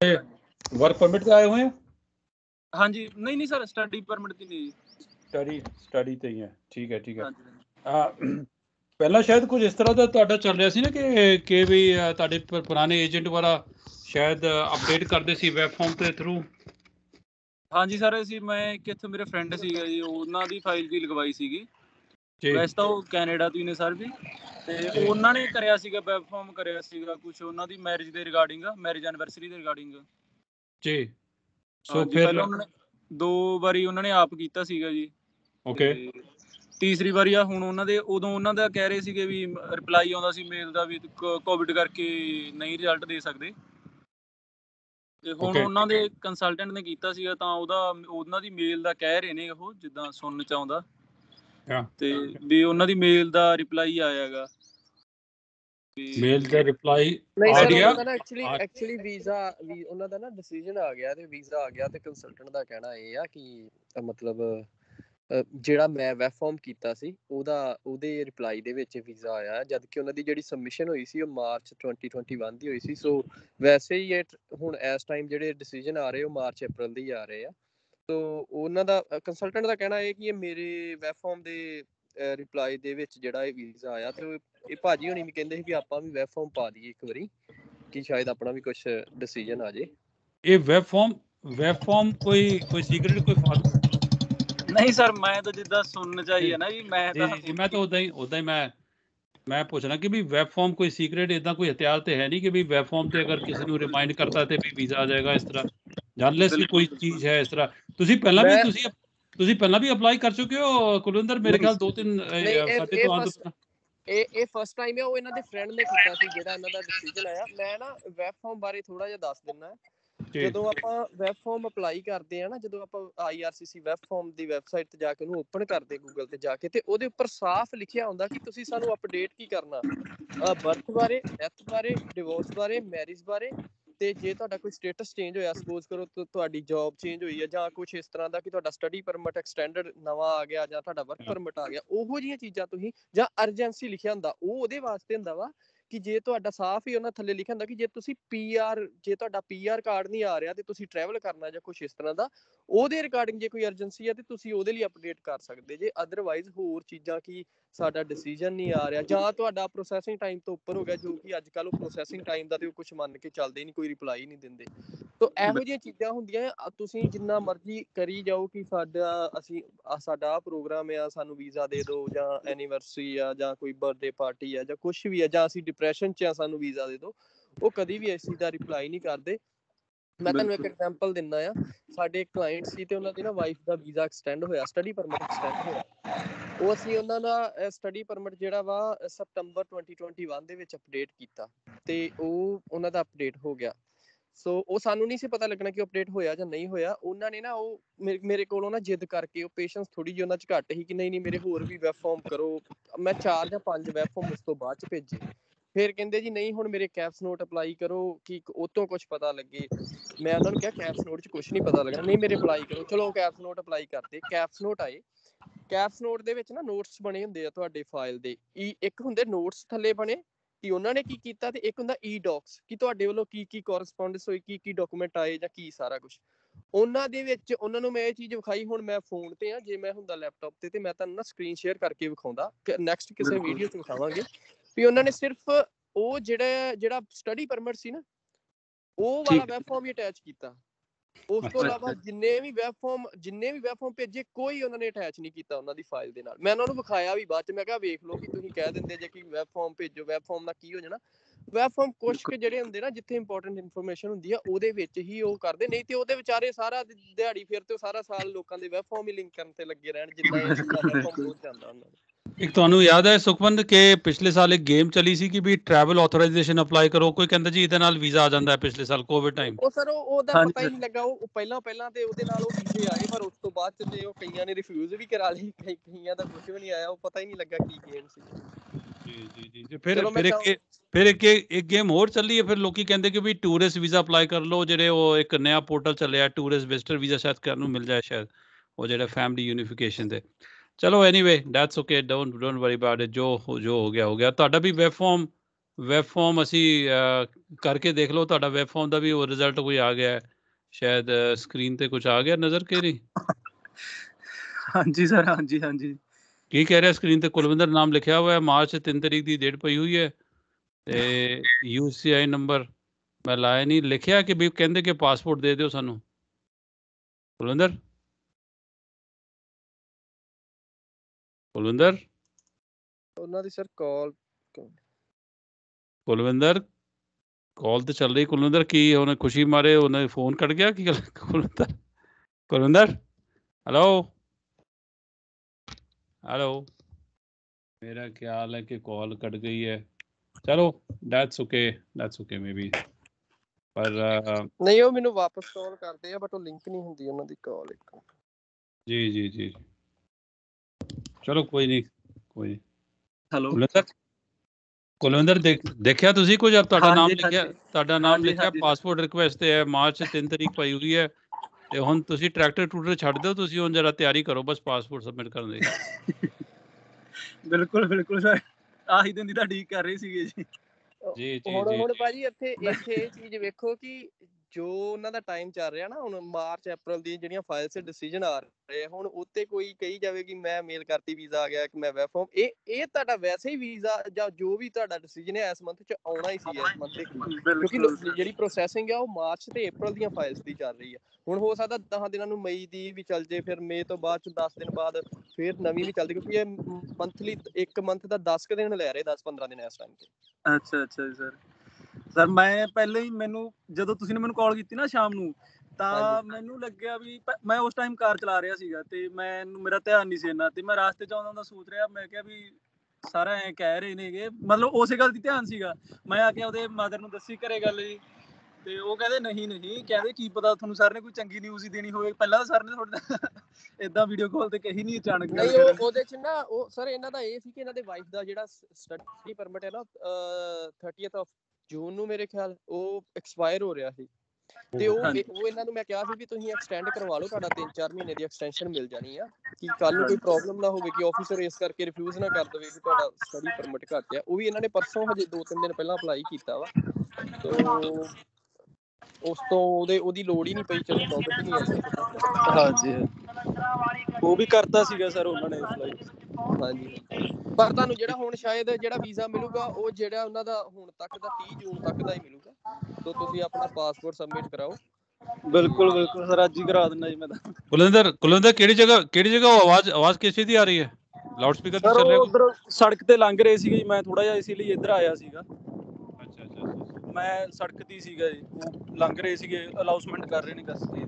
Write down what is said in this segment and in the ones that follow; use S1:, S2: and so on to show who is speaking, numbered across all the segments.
S1: Work permit पे आए हुए हैं?
S2: हाँ जी, नहीं सर स्टडी परमिट ਤੇ ਨਹੀਂ।
S1: ਸਟੱਡੀ ਤੇ ਹੀ ਹੈ। ਠੀਕ ਹੈ। ਪਹਿਲਾਂ ਸ਼ਾਇਦ ਕੁਝ ਇਸ ਤਰ੍ਹਾਂ ਦਾ ਤੁਹਾਡਾ ਚੱਲ ਰਿਹਾ ਸੀ ਨਾ ਕਿ ਵੀ ਤੁਹਾਡੇ ਪੁਰਾਣੇ ਏਜੰਟ ਵਾਲਾ ਸ਼ਾਇਦ ਅਪਡੇਟ ਕਰਦੇ ਸੀ ਵੈਬ ਫਾਰਮ ਦੇ ਥਰੂ।
S2: ਹਾਂਜੀ ਸਰ ਮੈਂ ਇੱਥੇ ਮੇਰੇ ਫਰੈਂਡ ਸੀਗਾ ਜੀ, ਉਹਨਾਂ ਦੀ ਫਾਈਲ ਵੀ ਲਗਵਾਈ ਸੀਗੀ। ਵੈਸੇ ਤਾਂ ਉਹ ਕੈਨੇਡਾ ਤੋਂ ਹੀ ਨੇ ਸਰ ਵੀ, ਤੇ ਉਹਨਾਂ ਨੇ ਕਰਿਆ ਸੀਗਾ ਵੈਬ ਫਾਰਮ ਕਰਿਆ ਸੀਗਾ ਕੁਝ ਉਹਨਾਂ ਦੀ ਮੈਰਿਜ ਦੇ ਰਿਗਾਰਡਿੰਗ, ਮੈਰਿਜ ਐਨਵਰਸਰੀ ਦੇ ਰਿਗਾਰਡਿੰਗ ਜੀ। ਸੋ ਫਿਰ ਪਹਿਲਾਂ ਉਹਨਾਂ ਨੇ 2 ਵਾਰੀ ਉਹਨਾਂ ਨੇ ਆਪ ਕੀਤਾ ਸੀਗਾ ਜੀ। ਓਕੇ। ਤੀਸਰੀ ਵਾਰੀ ਆ ਹੁਣ ਉਹਨਾਂ ਦੇ, ਉਦੋਂ ਉਹਨਾਂ ਦਾ ਕਹਿ ਰਹੇ ਸੀਗੇ ਵੀ ਰਿਪਲਾਈ ਆਉਂਦਾ ਸੀ ਮੇਲ ਦਾ ਵੀ ਕੋਵਿਡ ਕਰਕੇ ਨਹੀਂ ਰਿਜ਼ਲਟ ਦੇ ਸਕਦੇ, ਤੇ ਹੁਣ ਉਹਨਾਂ ਦੇ ਕੰਸਲਟੈਂਟ ਨੇ ਕੀਤਾ ਸੀਗਾ ਤਾਂ ਉਹਨਾਂ ਦੀ ਮੇਲ ਦਾ ਕਹਿ ਰਹੇ ਨੇ ਉਹ, ਜਿੱਦਾਂ ਸੁਣਨ ਚ ਆਉਂਦਾ ਤੇ ਵੀ ਉਹਨਾਂ ਦੀ ਮੇਲ ਦਾ ਰਿਪਲਾਈ ਆਇਆਗਾ। ਮੇਲ ਦਾ ਰਿਪਲਾਈ
S3: ਆ ਗਿਆ ਉਹਨਾਂ ਦਾ ਐਕਚੁਅਲੀ ਵੀਜ਼ਾ ਵੀ ਉਹਨਾਂ ਦਾ ਨਾ ਡਿਸੀਜਨ ਆ ਗਿਆ ਤੇ ਵੀਜ਼ਾ ਆ ਗਿਆ, ਤੇ ਕੰਸਲਟੈਂਟ ਦਾ ਕਹਿਣਾ ਇਹ ਆ ਕਿ ਮਤਲਬ ਜਿਹੜਾ ਮੈਂ ਵੈਬ ਫਾਰਮ ਕੀਤਾ ਸੀ ਉਹਦੇ ਰਿਪਲਾਈ ਦੇ ਵਿੱਚ ਵੀਜ਼ਾ ਆਇਆ, ਜਦ ਕਿ ਉਹਨਾਂ ਦੀ ਜਿਹੜੀ ਸਬਮਿਸ਼ਨ ਹੋਈ ਸੀ ਉਹ ਮਾਰਚ 2021 ਦੀ ਹੋਈ ਸੀ। ਸੋ ਵੈਸੇ ਹੀ ਹੁਣ ਇਸ ਟਾਈਮ ਜਿਹੜੇ ਡਿਸੀਜਨ ਆ ਰਹੇ ਉਹ ਮਾਰਚ ਅਪ੍ਰੈਲ ਦੇ ਹੀ ਆ ਰਹੇ ਆ। ਸੋ ਉਹਨਾਂ ਦਾ ਕੰਸਲਟੈਂਟ ਦਾ ਕਹਿਣਾ ਇਹ ਕਿ ਇਹ ਮੇਰੇ ਵੈਬ ਫਾਰਮ ਦੇ ਰਿਪਲਾਈ ਦੇ ਵਿੱਚ ਜਿਹੜਾ ਇਹ ਵੀਜ਼ਾ ਆਇਆ, ਤੇ ਇਹ ਭਾਜੀ ਹੋਣੀ ਵੀ ਕਹਿੰਦੇ ਸੀ ਵੀ ਆਪਾਂ ਵੀ ਵੈਬ ਫਾਰਮ ਪਾ ਦਈਏ ਇੱਕ ਵਾਰੀ, ਕਿ ਸ਼ਾਇਦ ਆਪਣਾ ਵੀ ਕੁਝ ਡਿਸੀਜਨ ਆ ਜੇ।
S1: ਇਹ ਵੈਬ ਫਾਰਮ ਕੋਈ ਸੀਕ੍ਰੀਟ ਕੋਈ ਫਾਲਤੂ
S2: ਨਹੀਂ ਸਰ, ਮੈਂ ਤਾਂ ਜਿੱਦਾਂ ਸੁਣਨ ਚਾਹੀਏ ਨਾ ਜੀ, ਮੈਂ ਤਾਂ
S1: ਉਦਾਂ ਹੀ ਮੈਂ ਪੁੱਛਣਾ ਕਿ ਵੀ ਵੈਬ ਫਾਰਮ ਕੋਈ ਸੀਕ੍ਰੀਟ ਇਦਾਂ ਕੋਈ ਹਥਿਆਰ ਤੇ ਹੈ ਨਹੀਂ ਕਿ ਵੀ ਵੈਬ ਫਾਰਮ ਤੇ ਅਗਰ ਕਿਸੇ ਨੂੰ ਰਿਮਾਈਂਡ ਕਰਤਾ ਤੇ ਵੀ ਵੀਜ਼ਾ ਆ ਜਾਏਗਾ, ਇਸ ਤਰ੍ਹਾਂ ਜਾਨਲੈਸ ਵੀ ਕੋਈ ਚੀਜ਼ ਹੈ ਇਸ ਤਰ੍ਹਾਂ। ਤੁਸੀਂ ਪਹਿਲਾਂ ਵੀ ਅਪਲਾਈ ਕਰ ਚੁੱਕੇ ਹੋ ਕੁਲਵਿੰਦਰ, ਮੇਰੇ ਖਿਆਲ 2-3 ਸਾਡੇ ਤੋਂ ਆਉਂਦੇ।
S3: ਇਹ ਫਸਟ ਟਾਈਮ ਹੈ, ਉਹ ਇਹਨਾਂ ਦੇ ਫਰੈਂਡ ਨੇ ਕੀਤਾ ਸੀ ਜਿਹੜਾ ਇਹਨਾਂ ਦਾ ਡਿਸੀਜਨ ਆਇਆ। ਮੈਂ ਨਾ ਵੈਬ ਫਾਰਮ ਬਾਰੇ ਥੋੜਾ ਜਿਹਾ ਦੱਸ ਦਿੰਦਾ। ਜਦੋਂ ਆਪਾਂ ਵੈਬ ਫਾਰਮ ਅਪਲਾਈ ਕਰਦੇ ਆ ਨਾ, ਜਦੋਂ ਆਪਾਂ IRCC ਵੈਬ ਫਾਰਮ ਦੀ ਵੈਬਸਾਈਟ ਤੇ ਜਾ ਕੇ ਉਹਨੂੰ ਓਪਨ ਕਰਦੇ ਗੂਗਲ ਤੇ ਜਾ ਕੇ, ਤੇ ਉਹਦੇ ਉੱਪਰ ਸਾਫ਼ ਲਿਖਿਆ ਹੁੰਦਾ ਕਿ ਤੁਸੀਂ ਸਾਨੂੰ ਅਪਡੇਟ ਕੀ ਕਰਨਾ, ਬਰਥ ਬਾਰੇ, ਡੈਥ ਬਾਰੇ, ਡਿਵੋਰਸ ਬਾਰੇ, ਮੈਰਿਜ ਬਾਰੇ, ਤੇ ਜੇ ਤੁਹਾਡਾ ਕੋਈ ਸਟੇਟਸ ਚੇਂਜ ਹੋਇਆ, ਸਪੋਜ਼ ਕਰੋ ਤੁਹਾਡੀ ਜੌਬ ਚੇਂਜ ਹੋਈ ਹੈ ਜਾਂ ਕੁਝ ਇਸ ਤਰ੍ਹਾਂ ਦਾ ਕਿ ਤੁਹਾਡਾ ਸਟੱਡੀ ਪਰਮਿਟ ਐਕਸਟੈਂਡਡ ਨਵਾਂ ਆ ਗਿਆ ਜਾਂ ਤੁਹਾਡਾ ਵਰਕ ਪਰਮਿਟ ਆ ਗਿਆ, ਉਹੋ ਜਿਹੀਆਂ ਚੀਜ਼ਾਂ ਤੁਸੀਂ, ਜਾਂ ਅਰਜੈਂਸੀ ਲਿਖਿਆ ਹੁੰਦਾ ਉਹ ਉਹਦੇ ਵਾਸਤੇ ਹੁੰਦਾ ਵਾ ਕਿ ਜੇ ਤੁਹਾਡਾ ਸਾਫ਼ ਹੀ ਉਹਨਾਂ ਥੱਲੇ ਲਿਖਿਆ ਹੁੰਦਾ ਕਿ ਜੇ ਤੁਸੀਂ ਜੇ ਤੁਹਾਡਾ PR ਕਾਰਡ ਨਹੀਂ ਆ ਰਿਹਾ ਤੇ ਤੁਸੀਂ ਟਰੈਵਲ ਕਰਨਾ ਜਾਂ ਕੁਝ ਇਸ ਤਰ੍ਹਾਂ ਦਾ, ਉਹਦੇ ਰਿਗਾਰਡਿੰਗ ਜੇ ਕੋਈ ਅਰਜੈਂਸੀ ਹੈ ਤੇ ਤੁਸੀਂ ਉਹਦੇ ਲਈ ਅਪਡੇਟ ਕਰ ਸਕਦੇ ਜੇ। ਅਦਰਵਾਈਜ਼ ਹੋਰ ਚੀਜ਼ਾਂ ਕਿ ਸਾਡਾ ਡਿਸੀਜਨ ਨਹੀਂ ਆ ਰਿਹਾ ਜਾਂ ਤੁਹਾਡਾ ਪ੍ਰੋਸੈਸਿੰਗ ਟਾਈਮ ਤੋਂ ਉੱਪਰ ਹੋ ਗਿਆ, ਜੋ ਕਿ ਅੱਜ ਕੱਲ੍ਹ ਉਹ ਪ੍ਰੋਸੈਸਿੰਗ ਟਾਈਮ ਦਾ ਤੇ ਉਹ ਕੁਝ ਮੰਨ ਕੇ ਚੱਲਦੇ ਨਹੀਂ, ਕੋਈ ਰਿਪਲਾਈ ਨਹੀਂ ਦਿੰਦੇ। ਤੋ ਇਹੋ ਜਿਹੀਆਂ ਚੀਜ਼ਾਂ ਹੁੰਦੀਆਂ, ਤੁਸੀਂ ਜਿੰਨਾ ਮਰਜ਼ੀ ਕਰੀ ਜਾਓ ਕਿ ਸਾਡਾ ਪ੍ਰੋਗਰਾਮ ਆ, ਸਾਨੂੰ ਵੀਜ਼ਾ ਦੇ ਦਿਓ, ਜਾਂ ਐਨੀਵਰਸਰੀ ਆ, ਜਾਂ ਕੋਈ ਬਰਥਡੇ ਪਾਰਟੀ ਆ, ਜਾਂ ਕੁਝ ਵੀ ਆ, ਜਾਂ ਅਸੀਂ ਡਿਪਰੈਸ਼ਨ 'ਚ ਆ, ਸਾਨੂੰ ਵੀਜ਼ਾ ਦੇ ਦਿਓ, ਉਹ ਕਦੀ ਵੀ ਇਸ ਚੀਜ਼ ਦਾ ਰਿਪਲਾਈ ਨਹੀਂ ਕਰਦੇ। ਮੈਂ ਤੁਹਾਨੂੰ ਇੱਕ ਐਗਜ਼ਾਮਪਲ ਦਿੰਦਾ ਆ। ਸਾਡੇ ਇੱਕ ਕਲਾਇੰਟ ਸੀ ਤੇ ਉਹਨਾਂ ਦੀ ਨਾ ਵਾਈਫ ਦਾ ਵੀਜ਼ਾ ਐਕਸਟੈਂਡ ਹੋਇਆ, ਸਟੱਡੀ ਪਰਮਿਟ ਐਕਸਟੈਂਡ ਹੋਇਆ। ਉਹ ਅਸੀਂ ਉਹਨਾਂ ਦਾ ਸਟੱਡੀ ਪਰਮਿਟ ਜਿਹੜਾ ਵਾ ਸਤੰਬਰ 2021 ਦੇ ਵਿੱਚ ਅਪਡੇਟ ਕੀਤਾ, ਤੇ ਉਹ ਉਹਨਾਂ ਦਾ ਅਪਡੇਟ ਹੋ ਗਿਆ। ਸੋ ਉਹ ਸਾਨੂੰ ਨਹੀਂ ਸੀ ਪਤਾ ਲੱਗਣਾ ਕਿ ਅਪਡੇਟ ਹੋਇਆ ਜਾਂ ਨਹੀਂ ਹੋਇਆ। ਉਹਨਾਂ ਨੇ ਨਾ ਉਹ ਮੇਰੇ ਕੋਲੋਂ ਨਾ ਜਿੱਦ ਕਰਕੇ, ਉਹ ਪੇਸ਼ੈਂਸ ਥੋੜੀ ਜਿਹੀ ਉਹਨਾਂ 'ਚ ਘੱਟ ਸੀ ਕਿ ਨਹੀਂ ਮੇਰੇ ਹੋਰ ਵੀ ਵੈਬ ਫਾਰਮ ਕਰੋ। ਮੈਂ 4 ਜਾਂ 5 ਵੈਬ ਫਾਰਮ ਉਸ ਤੋਂ ਬਾਅਦ 'ਚ ਭੇਜੇ। ਫਿਰ ਕਹਿੰਦੇ ਜੀ ਨਹੀਂ ਹੁਣ ਮੇਰੇ ਕੈਪਸ ਨੋਟ ਅਪਲਾਈ ਕਰੋ ਕਿ ਉਹ ਤੋਂ ਕੁਝ ਪਤਾ ਲੱਗੇ। ਮੈਂ ਉਹਨਾਂ ਨੂੰ ਕਿਹਾ ਕੈਪਸ ਨੋਟ 'ਚ ਕੁਝ ਨਹੀਂ ਪਤਾ ਲੱਗਣਾ, ਨਹੀਂ ਮੇਰੇ ਅਪਲਾਈ ਕਰੋ। ਚਲੋ ਕੈਪਸ ਨੋਟ ਅਪਲਾਈ ਕਰਤੇ, ਕੈਪਸ ਨੋਟ ਆਏ। ਕੈਪਸ ਨੋਟ ਦੇ ਵਿੱਚ ਨਾ ਨੋਟਸ ਬਣੇ ਹੁੰਦੇ ਆ ਤੁਹਾਡੇ ਫਾਈਲ ਦੇ, ਇੱਕ ਹੁੰਦੇ ਨੋਟਸ ਥੱਲੇ ਬਣੇ ਕਿ ਉਹਨਾਂ ਨੇ ਕੀ ਕੀਤਾ, ਤੇ ਇੱਕ ਹੁੰਦਾ E-Docs ਕਿ ਤੁਹਾਡੇ ਵੱਲੋਂ ਕੀ ਕੋਰਸਪੋਂਡੈਂਸ ਹੋਈ, ਕੀ ਡਾਕੂਮੈਂਟ ਆਏ ਜਾਂ ਕੀ ਸਾਰਾ ਕੁਝ। ਉਹਨਾਂ ਦੇ ਵਿੱਚ ਉਹਨਾਂ ਨੂੰ ਮੈਂ ਇਹ ਚੀਜ਼ ਵਿਖਾਈ। ਹੁਣ ਮੈਂ ਫੋਨ ਤੇ ਆ, ਜੇ ਮੈਂ ਹੁੰਦਾ ਲੈਪਟਾਪ ਤੇ ਮੈਂ ਤੁਹਾਨੂੰ ਨਾ ਸਕਰੀਨ ਸ਼ੇਅਰ ਕਰਕੇ ਵਿਖਾਉਂਦਾ, ਨੈਕਸਟ ਕਿਸੇ ਵੀਡੀਓ 'ਚ ਵਿਖਾਵਾਂਗੇ ਵੀ ਉਹਨਾਂ ਨੇ ਸਿਰਫ ਉਹ ਜਿਹੜਾ ਸਟੱਡੀ ਪਰਮਿਟ ਸੀ ਨਾ, ਉਹ ਵਾਲਾ ਵੈਬ ਫਾਰਮ ਹੀ ਅਟੈਚ ਕੀਤਾ। ਉਸ ਤੋਂ ਇਲਾਵਾ ਜਿੰਨੇ ਵੀ ਵੈਬ ਫਾਰਮ ਭੇਜੇ, ਕੋਈ ਉਹਨਾਂ ਨੇ ਅਟੈਚ ਨਹੀਂ ਕੀਤਾ ਉਹਨਾਂ ਦੀ ਫਾਈਲ ਦੇ ਨਾਲ। ਮੈਂ ਉਹਨਾਂ ਨੂੰ ਵਿਖਾਇਆ ਵੀ ਬਾਅਦ 'ਚ, ਮੈਂ ਕਿਹਾ ਵੇਖ ਲਓ ਕਿ ਤੁਸੀਂ ਕਹਿ ਦਿੰਦੇ ਜੇ ਕਿ ਵੈਬ ਫਾਰਮ ਭੇਜੋ, ਵੈਬ ਫਾਰਮ ਨਾਲ ਕੀ ਹੋ ਜਾਣਾ। ਵੈਬ ਫਾਰਮ ਕੁਝ ਕੁ ਜਿਹੜੇ ਹੁੰਦੇ ਨਾ, ਜਿੱਥੇ ਇੰਪੋਰਟੈਂਟ ਇਨਫੋਰਮੇਸ਼ਨ ਹੁੰਦੀ ਆ ਉਹਦੇ ਵਿੱਚ ਹੀ ਉਹ ਕਰਦੇ, ਨਹੀਂ ਤੇ ਉਹਦੇ ਵਿਚਾਰੇ ਸਾਰਾ ਦਿਹਾੜੀ ਫਿਰ ਤੇ ਸਾਰਾ ਸਾਲ ਲੋਕਾਂ ਦੇ ਵੈਬ ਫਾਰਮ ਹੀ ਲਿੰਕ ਕਰਨ ਤੇ ਲੱਗੇ ਰਹਿਣ, ਜਿੰਨਾ ਇਹ ਵੈਬ ਫਾਰਮ ਬਹੁਤ ਜਾਂਦਾ ਉਹਨਾਂ ਨੂੰ।
S1: ਇੱਕ ਤੁਹਾਨੂੰ ਯਾਦ ਹੈ ਸੁਖਵੰਤ ਕਿ ਪਿਛਲੇ ਸਾਲ ਇੱਕ ਗੇਮ ਚਲੀ ਸੀ ਕਿ ਵੀ ਟਰੈਵਲ ਆਥੋਰਾਈਜੇਸ਼ਨ ਅਪਲਾਈ ਕਰੋ, ਕੋਈ ਕਹਿੰਦਾ ਜੀ ਇਹਦੇ ਨਾਲ ਵੀਜ਼ਾ ਆ ਜਾਂਦਾ ਹੈ। ਪਿਛਲੇ ਸਾਲ ਕੋਵਿਡ ਟਾਈਮ
S3: ਉਹ ਸਰ ਉਹਦਾ ਪਤਾ ਹੀ ਨਹੀਂ ਲੱਗਾ। ਉਹ ਪਹਿਲਾਂ ਤੇ ਉਹਦੇ ਨਾਲ ਉਹ ਵੀਜ਼ੇ ਆਏ, ਪਰ ਉਸ ਤੋਂ ਬਾਅਦ ਚ ਤੇ ਉਹ ਕਈਆਂ ਨੇ ਰਿਫਿਊਜ਼ ਵੀ ਕਰਾ ਲਈ, ਕਈਆਂ ਦਾ ਕੁਝ ਵੀ ਨਹੀਂ ਆਇਆ। ਉਹ ਪਤਾ ਹੀ ਨਹੀਂ ਲੱਗਾ ਕੀ ਗੇਮ ਸੀ।
S1: ਜੀ ਫਿਰ ਇੱਕ ਗੇਮ ਹੋਰ ਚੱਲੀ ਹੈ। ਫਿਰ ਲੋਕੀ ਕਹਿੰਦੇ ਕਿ ਵੀ ਟੂਰਿਸਟ ਵੀਜ਼ਾ ਅਪਲਾਈ ਕਰ ਲਓ, ਜਿਹੜੇ ਉਹ ਇੱਕ ਨਵਾਂ ਪੋਰਟਲ ਚੱਲਿਆ ਟੂਰਿਸਟ ਵਿਜ਼ਟਰ ਵੀਜ਼ਾ, ਸ਼ਾਇਦ ਕਰਨ ਨੂੰ ਮਿਲ ਜਾਏ, ਸ਼ਾਇਦ ਉਹ ਜਿਹੜਾ ਫੈਮਿਲੀ ਯੂਨੀਫਿਕੇਸ਼ਨ ਦੇ। ਚਲੋ anyway that's okay, don't worry about it. ਜੋ ਹੋ ਗਿਆ ਹੋ ਗਿਆ। ਤੁਹਾਡਾ ਵੀ ਵੈਬ ਫਾਰਮ ਵੈਬ ਫਾਰਮ ਅਸੀਂ ਕਰਕੇ ਦੇਖ ਲਓ, ਤੁਹਾਡਾ ਵੈਬ ਫਾਰਮ ਦਾ ਵੀ ਉਹ ਰਿਜ਼ਲਟ ਕੋਈ ਆ ਗਿਆ ਸ਼ਾਇਦ ਸਕਰੀਨ ਤੇ ਕੁਝ ਆ ਗਿਆ ਨਜ਼ਰ ਕਿ ਨਹੀਂ?
S2: ਹਾਂਜੀ ਸਰ, ਹਾਂਜੀ ਹਾਂਜੀ।
S1: ਕੀ ਕਹਿ ਰਿਹਾ ਸਕਰੀਨ ਤੇ? ਕੁਲਵਿੰਦਰ ਨਾਮ ਲਿਖਿਆ ਹੋਇਆ ਹੈ, ਮਾਰਚ 3 ਤਰੀਕ ਦੀ ਡੇਟ ਪਈ ਹੋਈ ਹੈ ਤੇ UCI ਨੰਬਰ ਮੈਂ ਲਾਇਆ ਨਹੀਂ। ਲਿਖਿਆ ਕਿ ਵੀ ਕਹਿੰਦੇ ਕਿ ਪਾਸਪੋਰਟ ਦੇ ਦਿਓ ਸਾਨੂੰ। ਕੁਲਵਿੰਦਰ
S3: ਉਹਨਾਂ ਦੀ ਸਰ ਕਾਲ।
S1: ਕੁਲਵਿੰਦਰ ਕਾਲ ਤੇ ਚੱਲ ਰਹੀ। ਕੁਲਵਿੰਦਰ ਕੀ ਉਹਨੇ ਖੁਸ਼ੀ ਮਾਰੇ ਉਹਨੇ ਫੋਨ ਕੱਟ ਗਿਆ ਕੀ ਗੱਲ? ਕੁਲਵਿੰਦਰ ਹੈਲੋ ਹੈਲੋ, ਮੇਰਾ ਖਿਆਲ ਹੈ ਕਿ ਕਾਲ ਕੱਟ ਗਈ ਹੈ। ਚਲੋ ਦੈਟਸ ਓਕੇ ਮੇ ਬੀ, ਪਰ
S3: ਨਹੀਂ ਉਹ ਮੈਨੂੰ ਵਾਪਸ ਕਾਲ ਕਰਦੇ ਆ ਬਟ ਉਹ ਲਿੰਕ ਨਹੀਂ ਹੁੰਦੀ ਉਹਨਾਂ ਦੀ ਕਾਲ। ਇੱਕ
S1: ਜੀ ਚਲੋ ਕੋਈ ਨਹੀਂ
S2: ਹੈਲੋ
S1: ਕੁਲਵਿੰਦਰ ਦੇਖਿਆ ਤੁਸੀਂ ਕੁਝ? ਤੁਹਾਡਾ ਨਾਮ ਲਿਖਿਆ,
S2: ਹਾਂਜੀ।
S1: ਪਾਸਪੋਰਟ ਰਿਕੁਐਸਟ ਤੇ ਹੈ, ਮਾਰਚ 3 ਤਰੀਕ ਪਈ ਹੋਈ ਹੈ ਤੇ ਹੁਣ ਤੁਸੀਂ ਟਰੈਕਟਰ ਛੱਡ ਦਿਓ, ਤੁਸੀਂ ਹੁਣ ਜਰਾ ਤਿਆਰੀ ਕਰੋ ਬਸ ਪਾਸਪੋਰਟ ਸਬਮਿਟ ਕਰਨ ਦੀ।
S2: ਬਿਲਕੁਲ ਸਰ, ਆਹੀ ਦਿਨ ਦੀ ਤਾਂ ਉਡੀਕ ਕਰ ਰਹੇ ਸੀਗੇ ਜੀ।
S3: ਹੁਣ ਭਾਜੀ ਇੱਥੇ ਇਹ ਚੀਜ਼ ਵੇਖੋ ਕਿ ਜੋ ਉਹਨਾਂ ਦਾ ਟਾਈਮ ਚੱਲ ਰਿਹਾ ਨਾ, ਹੁਣ ਮਾਰਚ ਅਪ੍ਰੈਲ ਦੀ ਜਿਹੜੀਆਂ ਫਾਈਲਸ ਡਿਸੀਜਨ ਆ ਰਹੇ, ਹੁਣ ਉੱਤੇ ਕੋਈ ਕਹੀ ਜਾਵੇ ਕਿ ਮੈਂ ਮੇਲ ਕਰਤੀ ਵੀਜ਼ਾ ਆ ਗਿਆ ਕਿ ਮੈਂ ਵੈਬ ਫਾਰਮ, ਇਹ ਤੁਹਾਡਾ ਵੈਸੇ ਹੀ ਵੀਜ਼ਾ ਜਾਂ ਜੋ ਵੀ ਤੁਹਾਡਾ ਡਿਸੀਜਨ ਹੈ ਇਸ ਮੰਥ ਚ ਆਉਣਾ ਹੀ ਸੀ ਇਸ ਮੰਥ ਦੇ, ਕਿਉਂਕਿ ਜਿਹੜੀ ਪ੍ਰੋਸੈਸਿੰਗ ਆ ਉਹ ਮਾਰਚ ਤੇ ਅਪ੍ਰੈਲ ਦੀਆਂ ਫਾਈਲਸ ਦੀ ਚੱਲ ਰਹੀ ਆ। ਹੁਣ ਹੋ ਸਕਦਾ 10 ਦਿਨਾਂ ਨੂੰ ਮਈ ਦੀ ਵੀ ਚੱਲ ਜੇ, ਫਿਰ ਮਈ ਤੋਂ ਬਾਅਦ ਚ 10 ਦਿਨ ਬਾਅਦ ਫਿਰ ਨਵੀਂ ਵੀ ਚੱਲਦੀ, ਕਿਉਂਕਿ ਇਹ ਮੰਥਲੀ ਇੱਕ ਮੰਥ ਦਾ 10 ਕੁ ਦਿਨ ਲੈ ਰਹੇ, 10-15 ਦਿਨ ਇਸ ਟਾਈਮ ਤੇ।
S2: ਅੱਛਾ ਜੀ ਸਰ ਮੈਂ ਪਹਿਲੇ ਹੀ ਜਦੋਂ ਤੁਸੀਂ ਨੇ ਮੈਨੂੰ ਕਾਲ ਕੀਤੀ ਨਾ ਸ਼ਾਮ ਨੂੰ, ਤਾਂ ਮੈਨੂੰ ਲੱਗਿਆ ਵੀ ਮੈਂ ਉਸ ਟਾਈਮ ਕਾਰ ਚਲਾ ਰਿਹਾ ਸੀਗਾ ਤੇ ਮੇਰਾ ਧਿਆਨ ਨਹੀਂ ਸੀ ਇੰਨਾ, ਤੇ ਮੈਂ ਰਾਸਤੇ ਚ ਆਉਂਦਾ ਸੋਚ ਰਿਹਾ, ਮੈਂ ਕਿਹਾ ਵੀ ਸਾਰਾ ਐ ਕਹਿ ਰਹੇ ਨੇਗੇ, ਮਤਲਬ ਉਸੇ ਗੱਲ ਦੀ ਧਿਆਨ ਸੀਗਾ। ਮੈਂ ਆ ਕੇ ਉਹਦੇ ਮਦਰ ਨੂੰ ਦੱਸੀ ਘਰੇ ਗੱਲ ਜੀ, ਤੇ ਉਹ ਕਹਿੰਦੇ ਨਹੀਂ ਕਹਿੰਦੇ ਕੀ ਪਤਾ ਤੁਹਾਨੂੰ ਸਰ ਨੇ ਕੋਈ ਚੰਗੀ ਨਿਊਜ਼ ਹੀ ਦੇਣੀ ਹੋਵੇ, ਪਹਿਲਾਂ ਤਾਂ ਸਰ ਨੇ ਤੁਹਾਡਾ ਏਦਾਂ ਵੀਡੀਓ ਕਾਲ ਤੇ ਕਹੀ ਨਹੀਂ ਅਚਾਨਕ ਗੱਲ ਕਰਨ।
S3: ਉਹਦੇ ਚ ਨਾ ਉਹ ਸਰ ਇਹਨਾਂ ਦਾ ਇਹ ਸੀ ਕਿ ਇਹਨਾਂ ਦੇ ਵਾਈਫ ਦਾ ਜਿਹੜਾ ਸਟੱਡੀ ਪਰਮਿਟ ਹੈ ਨਾ 30th of ਜੂਨ ਨੂੰ ਮੇਰੇ ਖਿਆਲ ਉਹ ਐਕਸਪਾਇਰ ਹੋ ਰਿਹਾ ਸੀ, ਤੇ ਉਹ ਇਹਨਾਂ ਨੂੰ ਮੈਂ ਕਿਹਾ ਸੀ ਵੀ ਤੁਸੀਂ ਐਕਸਟੈਂਡ ਕਰਵਾ ਲਓ, ਤੁਹਾਡਾ 3-4 ਮਹੀਨੇ ਦੀ ਐਕਸਟੈਂਸ਼ਨ ਮਿਲ ਜਾਣੀ ਆ, ਕਿ ਕੱਲ ਨੂੰ ਕੋਈ ਪ੍ਰੋਬਲਮ ਨਾ ਹੋਵੇ ਕਿ ਆਫਿਸਰ ਇਸ ਕਰਕੇ ਰਿਫਿਊਜ਼ ਨਾ ਕਰ ਦੇਵੇ ਕਿ ਤੁਹਾਡਾ ਸਟੱਡੀ ਪਰਮਿਟ ਘੱਟ ਆ। ਉਹ ਵੀ ਇਹਨਾਂ ਨੇ ਪਰਸੋਂ ਹਜੇ 2-3 ਦਿਨ ਪਹਿਲਾਂ ਅਪਲਾਈ ਕੀਤਾ ਵਾ, ਤੋਂ ਉਸ ਤੋਂ ਉਹਦੀ ਲੋੜ ਹੀ ਨਹੀਂ ਪਈ, ਚਲੋ ਨੌਬਤ ਹੀ ਨਹੀਂ ਆਈ।
S2: ਹਾਂਜੀ ਉਹ ਵੀ ਕਰਤਾ ਸੀਗਾ ਸਰ ਉਹਨਾਂ ਨੇ ਅਪਲਾਈ।
S3: ਹਾਂਜੀ ਪਰ ਤੁਹਾਨੂੰ ਜਿਹੜਾ ਹੁਣ ਸ਼ਾਇਦ ਜਿਹੜਾ ਵੀਜ਼ਾ ਮਿਲੂਗਾ ਉਹ ਜਿਹੜਾ ਉਹਨਾਂ ਦਾ ਹੁਣ ਤੱਕ ਦਾ 30 ਜੂਨ ਤੱਕ ਦਾ ਹੀ ਮਿਲੂਗਾ, ਸੋ ਤੁਸੀਂ ਆਪਣਾ ਪਾਸਪੋਰਟ ਸਬਮਿਟ ਕਰਾਓ।
S2: ਬਿਲਕੁਲ ਸਰ, ਅੱਜ ਹੀ ਕਰਾ ਦਿੰਦਾ ਜੀ ਮੈਂ ਤਾਂ।
S1: ਕੁਲਵਿੰਦਰ ਕਿਹੜੀ ਜਗ੍ਹਾ ਆਵਾਜ਼ ਕਿਸ ਚੀਜ਼ ਦੀ ਆ ਰਹੀ ਹੈ? ਲਾਊਡ ਸਪੀਕਰ ਤੇ ਚੱਲ ਰਿਹਾ?
S2: ਉਧਰ ਸੜਕ ਤੇ ਲੰਘ ਰਹੇ ਸੀਗੇ ਜੀ, ਮੈਂ ਥੋੜਾ ਜਿਹਾ ਇਸੇ ਲਈ ਇੱਧਰ ਆਇਆ ਸੀਗਾ।
S1: ਅੱਛਾ
S2: ਮੈਂ ਸੜਕ ਤੇ ਸੀਗਾ ਜੀ, ਉਹ ਲੰਘ ਰਹੇ ਸੀਗੇ, ਅਨਾਉਂਸਮੈਂਟ ਕਰ ਰਹੇ ਨੇ ਕਸਟਡੀ।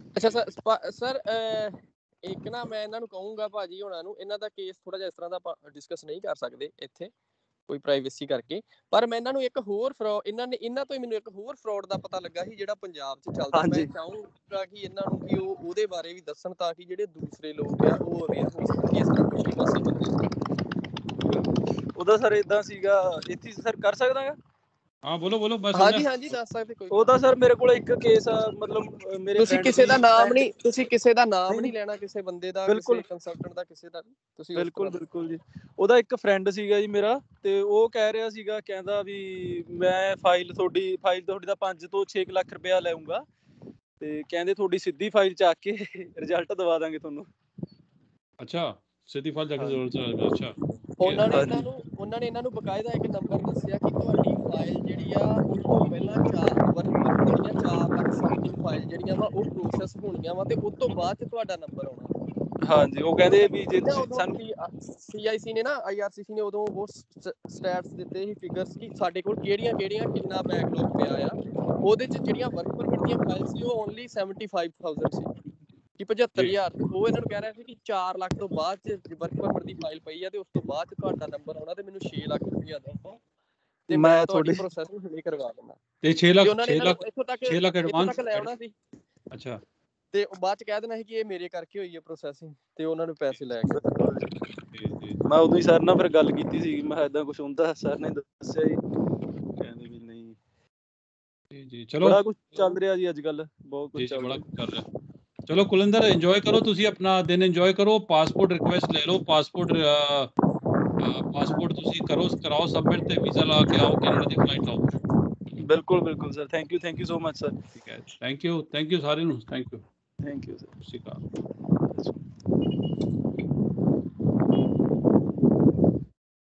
S3: ਅੱਛਾ ਸਰ ਇੱਕ ਨਾ ਮੈਂ ਇਹਨਾਂ ਨੂੰ ਕਹੂੰਗਾ ਭਾਜੀ ਹੋਣਾ ਨੂੰ, ਇਹਨਾਂ ਦਾ ਕੇਸ ਥੋੜਾ ਜਿਹਾ ਇਸ ਤਰ੍ਹਾਂ ਦਾ ਆਪਾਂ ਡਿਸਕਸ ਨਹੀਂ ਕਰ ਸਕਦੇ ਇੱਥੇ ਕੋਈ ਪ੍ਰਾਈਵੇਸੀ ਕਰਕੇ, ਪਰ ਮੈਂ ਇਹਨਾਂ ਨੂੰ ਇੱਕ ਹੋਰ ਇਹਨਾਂ ਤੋਂ ਹੀ ਮੈਨੂੰ ਇੱਕ ਹੋਰ ਫਰਾਡ ਦਾ ਪਤਾ ਲੱਗਾ ਸੀ ਜਿਹੜਾ ਪੰਜਾਬ 'ਚ ਚੱਲਦਾ। ਮੈਂ ਚਾਹੂੰਗਾ ਕਿ ਇਹਨਾਂ ਨੂੰ ਕਿ ਉਹ ਉਹਦੇ ਬਾਰੇ ਵੀ ਦੱਸਣ ਤਾਂ ਕਿ ਜਿਹੜੇ ਦੂਸਰੇ ਲੋਕ ਆ ਉਹ ਅਵੇਅਰ ਹੋ ਸਕਣ ਕਿ ਇਸ ਤਰ੍ਹਾਂ ਕੁਛ ਨਹੀਂ ਪਾਸੇ ਬੰਦੇ।
S2: ਉਹਦਾ ਸਰ ਇਦਾਂ ਸੀਗਾ, ਇੱਥੇ ਸਰ ਕਰ ਸਕਦਾ?
S1: ਹਾਂ ਬੋਲੋ ਬਸ।
S3: ਹਾਂਜੀ ਦੱਸ ਸਕਦੇ ਕੋਈ।
S2: ਉਹਦਾ ਸਰ ਮੇਰੇ ਕੋਲ ਇੱਕ ਕੇਸ ਆ, ਮਤਲਬ ਮੇਰੇ
S3: ਤੁਸੀਂ ਕਿਸੇ ਦਾ ਨਾਮ ਨਹੀਂ ਲੈਣਾ, ਕਿਸੇ ਬੰਦੇ ਦਾ, ਕਿਸੇ ਕੰਸਲਟੈਂਟ ਦਾ, ਕਿਸੇ ਦਾ ਤੁਸੀਂ।
S2: ਬਿਲਕੁਲ ਜੀ। ਉਹਦਾ ਇੱਕ ਫਰੈਂਡ ਸੀਗਾ ਜੀ ਮੇਰਾ, ਤੇ ਉਹ ਕਹਿ ਰਿਹਾ ਸੀਗਾ, ਕਹਿੰਦਾ ਵੀ ਮੈਂ ਫਾਈਲ ਤੁਹਾਡੀ ਦਾ 5 ਤੋਂ 6 ਲੱਖ ਰੁਪਇਆ ਲੈਊਂਗਾ, ਤੇ ਕਹਿੰਦੇ ਤੁਹਾਡੀ ਸਿੱਧੀ ਫਾਈਲ ਚੱਕ ਕੇ ਰਿਜ਼ਲਟ ਦਵਾ ਦਾਂਗੇ ਤੁਹਾਨੂੰ।
S1: ਅੱਛਾ ਸਿੱਧੀ ਫਾਈਲ ਚੱਕ ਕੇ। ਅੱਛਾ
S3: ਉਹਨਾਂ ਨੇ ਇਹਨਾਂ ਨੂੰ ਬਕਾਇਦਾ ਇੱਕ ਨੰਬਰ ਦੱਸਿਆ ਕਿ ਤੁਹਾਡੀ ਫਾਈਲ ਜਿਹੜੀ ਆ ਉਹ ਤੋਂ ਪਹਿਲਾਂ 4 ਲੱਖ ਸਮਥਿੰਗ ਫਾਈਲ ਜਿਹੜੀਆਂ ਵਾ ਉਹ ਪ੍ਰੋਸੈਸ ਹੋਣੀਆਂ ਵਾ, ਤੇ ਉਸ ਤੋਂ ਬਾਅਦ ਚ ਤੁਹਾਡਾ ਨੰਬਰ ਆਉਣਾ।
S2: ਹਾਂਜੀ ਉਹ ਕਹਿੰਦੇ ਵੀ ਜੇ
S3: ਸਾਨੂੰ CIC ਨੇ ਨਾ IRCC ਨੇ ਉਦੋਂ ਉਹ ਸਟੈਟਸ ਦਿੱਤੇ ਸੀ, ਫਿਗਰਸ, ਕਿ ਸਾਡੇ ਕੋਲ ਕਿਹੜੀਆਂ ਕਿੰਨਾ ਬੈਕਲੌਗ ਪਿਆ ਆ। ਉਹਦੇ ਚ ਜਿਹੜੀਆਂ ਵਰਕ ਪਰਮਿਟ ਦੀਆਂ ਫਾਈਲ ਸੀ ਉਹ ਓਨਲੀ 75,000 ਸੀ, ਕਿ 75,000। ਉਹ ਇਹਨਾਂ ਨੂੰ ਕਹਿ ਰਿਹਾ ਸੀ ਕਿ 4 ਲੱਖ ਤੋਂ ਬਾਅਦ ਚ ਵਰਕ ਪਰਮਿਟ ਦੀ ਫਾਈਲ ਪਈ ਆ ਤੇ ਉਸ ਤੋਂ ਬਾਅਦ ਚ ਤੁਹਾਡਾ ਨੰਬਰ ਆਉਣਾ, ਤੇ ਮੈਨੂੰ 6 ਲੱਖ ਰੁਪਇਆ ਦਿਓ ਤੇ ਮੈਂ ਤੁਹਾਡੀ ਪ੍ਰੋਸੈਸਿੰਗ ਹੁਣੇ ਕਰਵਾ ਦਿੰਦਾ।
S1: ਤੇ 6 ਲੱਖ
S3: ਇੱਥੋਂ ਤੱਕ ਲੈ ਆਉਣਾ ਸੀ।
S1: ਅੱਛਾ
S3: ਤੇ ਬਾਅਦ ਚ ਕਹਿ ਦੇਣਾ ਸੀ ਕਿ ਇਹ ਮੇਰੇ ਕਰਕੇ ਹੋਈ ਹੈ ਪ੍ਰੋਸੈਸਿੰਗ, ਤੇ ਉਹਨਾਂ ਨੂੰ ਪੈਸੇ ਲੈ ਗਏ।
S2: ਮੈਂ ਉਦੋਂ ਹੀ ਸਰ ਨਾਲ ਫਿਰ ਗੱਲ ਕੀਤੀ ਸੀ, ਮੈਂ ਏਦਾਂ ਕੁਝ ਹੁੰਦਾ, ਸਰ ਨੇ ਦੱਸਿਆ ਜੀ, ਕਹਿੰਦੇ ਵੀ ਨਹੀਂ
S1: ਜੀ ਚਲੋ
S2: ਬੜਾ ਕੁਝ ਚੱਲ ਰਿਹਾ ਜੀ ਅੱਜ ਕੱਲ, ਬਹੁਤ ਕੁਝ ਚੱਲ
S1: ਰਿਹਾ। ਚਲੋ ਕੁਲਵਿੰਦਰ ਇੰਜੋਏ ਕਰੋ, ਤੁਸੀਂ ਆਪਣਾ ਦਿਨ ਇੰਜੋਏ ਕਰੋ, ਪਾਸਪੋਰਟ ਰਿਕੁਐਸਟ ਲੈ ਲਓ, ਪਾਸਪੋਰਟ ਪਾਸਪੋਰਟ ਤੁਸੀਂ ਕਰਾਓ ਸਬਮਿਟ ਤੇ ਵੀਜ਼ਾ ਲਾ ਕੇ ਆਓ, ਕੈਨੇਡਾ ਦੀ ਫਲਾਈਟ ਲਾਓ।
S2: ਬਿਲਕੁਲ sir, thank you so much sir.
S1: ਠੀਕ ਹੈ, ਥੈਂਕ ਯੂ ਸਾਰਿਆਂ ਨੂੰ, ਥੈਂਕ ਯੂ
S2: ਸਰ।
S1: ਸਤਿ ਸ਼੍ਰੀ ਅਕਾਲ।